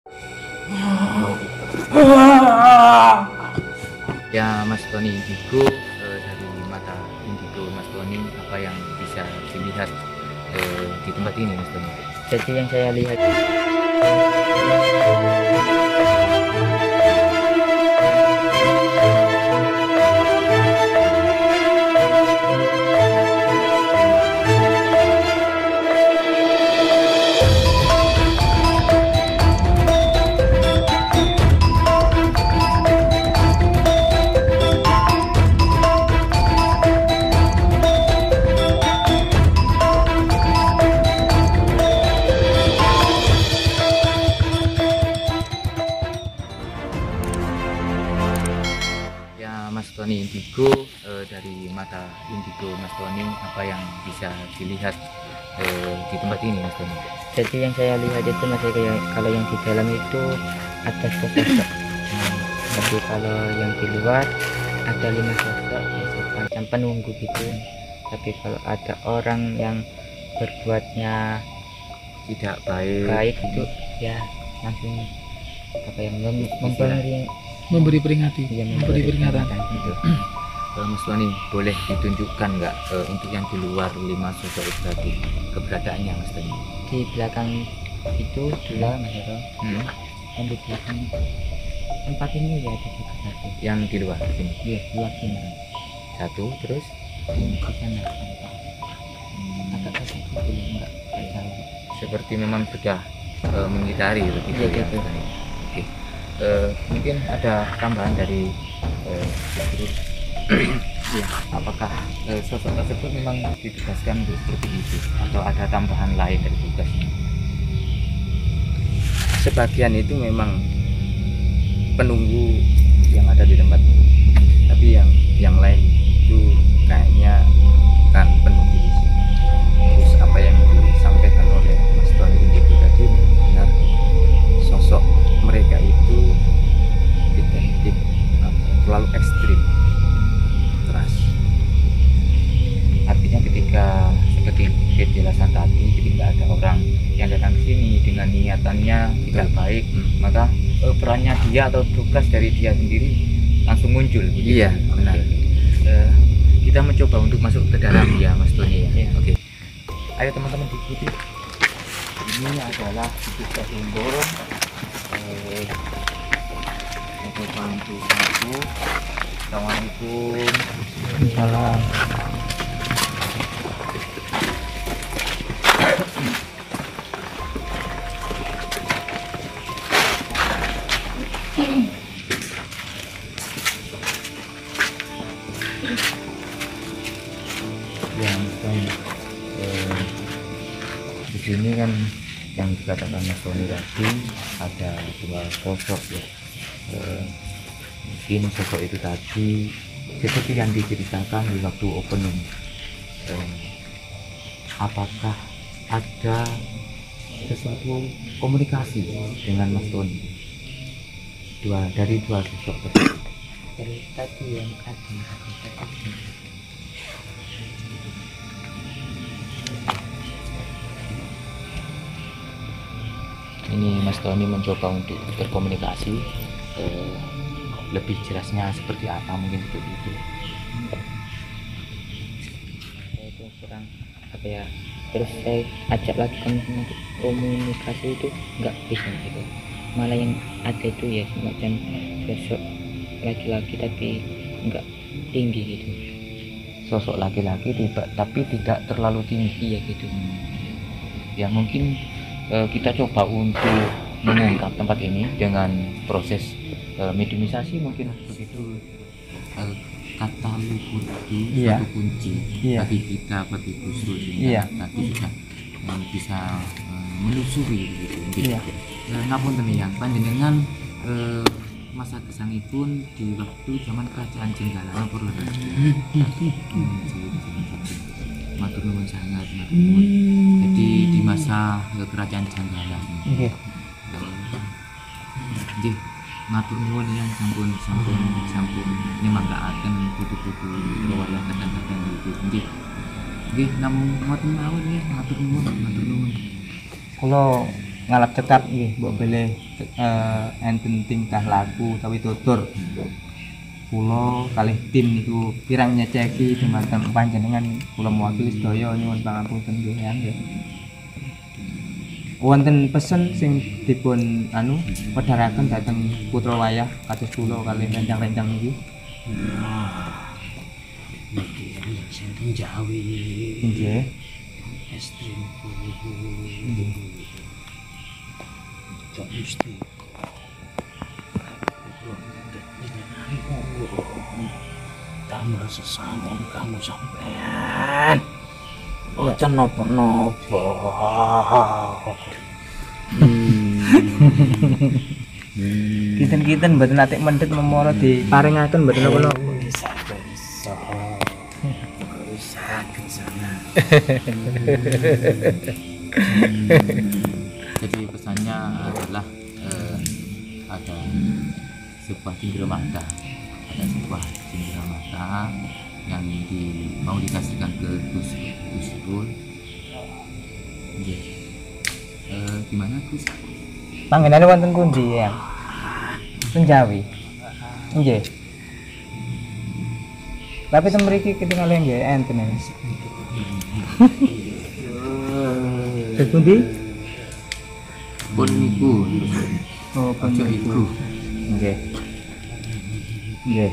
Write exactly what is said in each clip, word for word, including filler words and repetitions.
Ya Mas Tony Indigo, eh, dari mata Indigo Mas Tony, apa yang bisa dilihat eh, di tempat ini Mas Tony? Jadi yang saya lihat Mas Tony Indigo, eh, dari mata Indigo Mas Tony, apa yang bisa dilihat eh, di tempat ini Mas Tony? jadi yang saya lihat itu masih kayak kalau yang di dalam itu ada sosok hmm. Tapi kalau yang di luar ada lima sosok macam penunggu gitu. Tapi kalau ada orang yang berbuatnya tidak baik baik itu ya langsung apa yang mem memberi memberi peringati, ya, memberi peringatan gitu. Kalau Mas Tony boleh ditunjukkan nggak uh, untuk yang di luar lima sosok itu tadi keberadaannya Mas Tony? Di belakang itu dua Mas Ero, hmm. yang di belakang tempat ini ya ada juga satu. Yang di luar sini? Iya, dua sini. Satu, terus di sana. Hmm. Agak ke situ dulu, enggak jauh. Seperti memang sudah uh, mengitari begitu ya. Gitu. Oke. Uh, mungkin ada tambahan dari uh, ya, apakah uh, sosok tersebut memang ditugaskan untuk seperti itu atau ada tambahan lain dari tugasnya? Sebagian itu memang penunggu yang ada di tempat ini, tapi yang yang lain itu kayaknya kan penunggu di sini. Terus apa yang disampaikan oleh Mas Tony Indigo tadi benar, sosok mereka itu identik terlalu ekstrim, keras. Artinya ketika seperti penjelasan tadi, ketika ada orang yang datang ke sini dengan niatannya tidak baik, hmm. maka eh, perannya dia atau tugas dari dia sendiri langsung muncul. Begitu? Iya, benar. Eh, kita mencoba untuk masuk ke dalam ya Mas Tony ya. Ya. Oke. Ayo teman-teman diikuti. Ini adalah situs stasiun Borong. Eh, saya coba untuk masuk. Assalamualaikum. Salam. Ya, misalnya eh, di sini kan yang dikatakan Mas Tony tadi ada dua sosok ya. Eh, mungkin sosok itu tadi seperti yang diceritakan di waktu opening. Eh, apakah ada sesuatu komunikasi dengan Mas Tony dua dari dua sosok tersebut? Dari tadi yang ada ini Mas Tony mencoba untuk berkomunikasi, eh, lebih jelasnya seperti apa mungkin seperti itu. Saya itu kurang apa ya, terus saya ajak lagi komunikasi, komunikasi itu nggak bisa gitu, malah yang ada itu ya semacam sosok laki-laki tapi nggak tinggi gitu, Sosok laki-laki tiba tapi tidak terlalu tinggi. iya gitu. Ya mungkin eh, kita coba untuk mengungkap tempat ini dengan proses eh, mediumisasi mungkin begitu. Eh, kata luput itu Iya. satu kunci Iya. bagi kita bagi khusus Iya. tadi sudah eh, bisa eh, menelusuri gitu. Iya. Eh, ngapun ya panjenengan eh, masa kesangipun di waktu zaman kerajaan Jenggala ngapur lho. Matur nuwun sangat, matur nuwun. Jadi di masa eh, kerajaan Jenggala Nggih. nggih matur nuwun yang sampun sampun sampun nyemanggaken putu-putu wayah kadang-kadang itu nggih. Nggih namung ngoten mawon nggih, matur nuwun, matur nuwun. Kula ngalap cekap nggih, mbok bele eh, enten tingkah laku utawi tutur kula kalih tim niku kirang nyeceki dumateng panjenengan, kula mewakili sedaya nyuwun pangapunten nggih ya nggih. Wonten pesen sing dipun anu wedharaken dhateng putra wayah kados kula kalih rencang-rencang niki. Sing Jawi Nggih. estriku Nggih. cok mesti tambah sesambung kamu sampean ojo nopo-nopo. Kinten-kinten mboten atik mendhet memara diparingaken mboten napa-napa. Bisa bisa bisa ke sana. Jadi pesannya adalah eh, ada sebuah cindramata, ada sebuah cindramata yang di, mau dikasihkan ke Gus Gus Dur. Nggih. Eh, gimana Gus? Panggenane wonten pundi ya? Teng Jawi. Nggih. Tapi teng mriki ketingal nggih enten. Teng pundi? Pun niku. Oh, Ojo iku. Nggih. Nggih.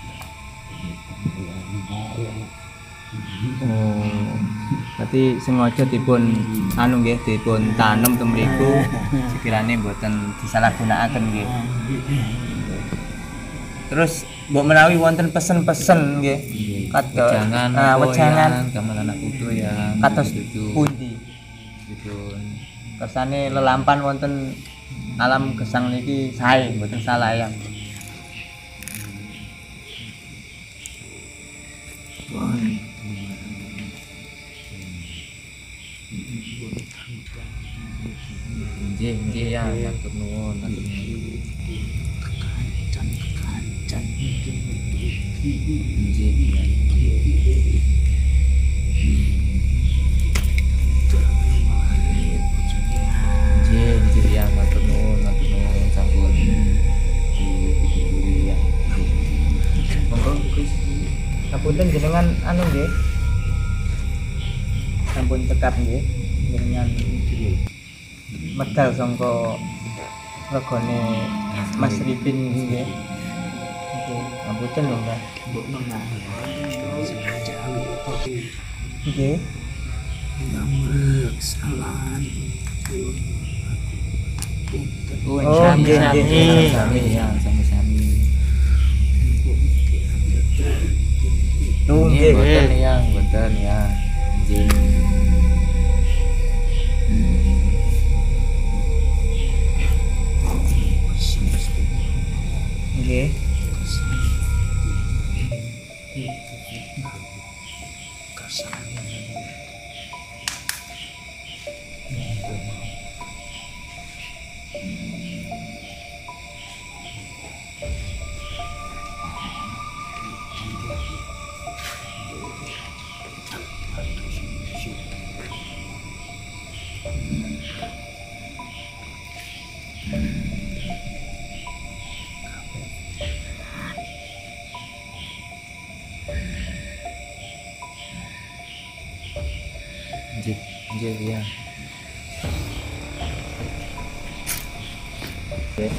Oh, berarti sengaja dipun anu nggih dipun tanem teng mriku sekirane mboten disalahgunakaken nggih. Terus mbok menawi wonten pesen-pesen nggih. Kados Jangan ah, wejangan gamelan anak putu yang kados itu pundi. gitu. Kersane lelampan wonten alam gesang niki sae mboten salah ya. Nggih, nggih ya, matur nuwun, matur nuwun. Nggih, ya. Nggih, nggih ya, matur nuwun, matur nuwun sampun dipituri ya. Monggo Gus. Sapunten jenengan anu nggih. Sampun cekap nggih jenengan medal sangka regane Mas Ripin nggih. Nggih, sampun lho Mbak. Mbok nang sing Jawi apa Nggih. ngamrek salah. Oh, nggih nggih. Sami ya, sami-sami. Tuh Nggih, nggih. mboten ya, mboten ya. Nggih. Nggih. Nggih, nggih ya. Nggih.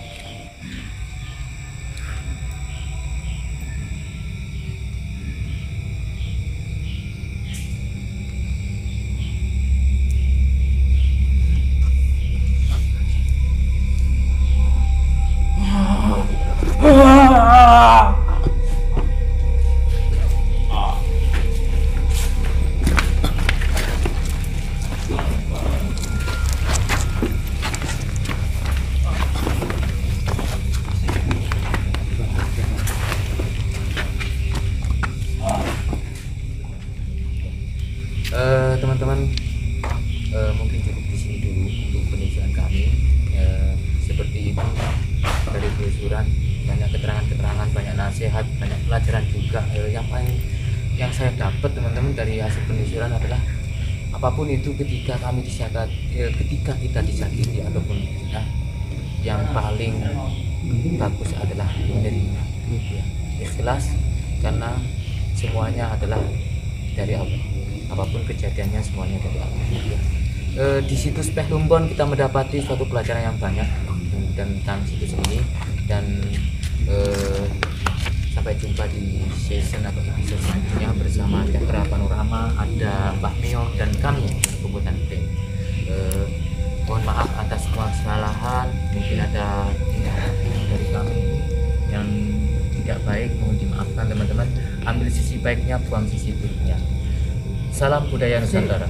Eh, teman-teman, eh, mungkin cukup di sini dulu untuk penelusuran kami. Eh, seperti itu dari penelusuran, banyak keterangan-keterangan, banyak nasihat, banyak pelajaran juga. Eh, yang paling yang saya dapat teman-teman dari hasil penelusuran adalah apapun itu ketika kami disyakat, eh, ketika kita disakiti ataupun kita yang paling bagus adalah menerima, ya. Ikhlas karena semuanya adalah dari Allah, apapun kejadiannya semuanya dari Allah, ya. E, di situs Pehlumbon kita mendapati suatu pelajaran yang banyak tentang situs ini, dan e, sampai jumpa di season atau episode selanjutnya bersama Cakra Panorama. Ada Mbah Meong dan kami Kumpulan Pring. E, mohon maaf atas semua kesalahan, mungkin ada tingkah laku dari kami yang tidak baik, mohon dimaafkan teman-teman. Ambil sisi baiknya, buang sisi buruknya. Salam budaya Nusantara.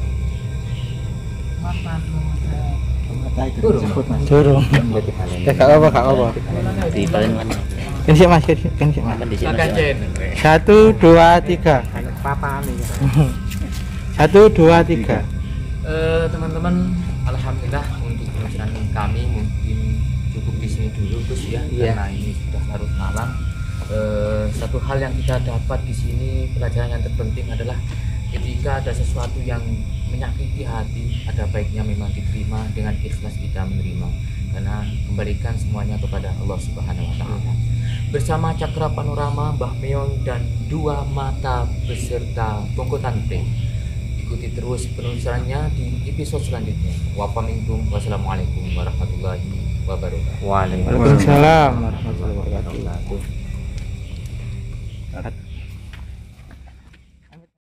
Turun. Durung. Ya gak apa, gak apa. Di paling mana? Kan siap Mas, kan siap Mas. Kan di sini. Makan Jen. Satu, dua, tiga. Satu, dua, tiga. Eh, teman-teman, alhamdulillah untuk penulisan kami mungkin cukup di sini dulu Gus ya, Iya. karena ini sudah larut malam. Eh, satu hal yang kita dapat di sini, pelajaran yang terpenting adalah ketika ada sesuatu yang menyakiti hati, ada baiknya memang diterima dengan ikhlas kita menerima, karena kembalikan semuanya kepada Allah Subhanahu Wa Taala. Bersama Cakra Panorama, Mbah Meong dan dua mata beserta Bongkotan Pring. Ikuti terus penulisannya di episode selanjutnya. Wassalamualaikum wassalamualaikum warahmatullahi wabarakatuh. Waalaikumsalam. Waalaikumsalam. warahmatullahi wabarakatuh.